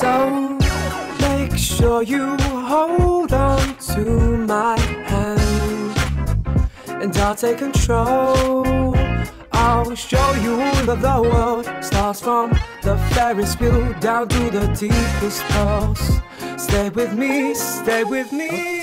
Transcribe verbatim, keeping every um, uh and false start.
So make sure you hold on to my hand, and I'll take control. I'll show you that the world starts from the Ferris wheel down to the deepest pulse. Stay with me, stay with me.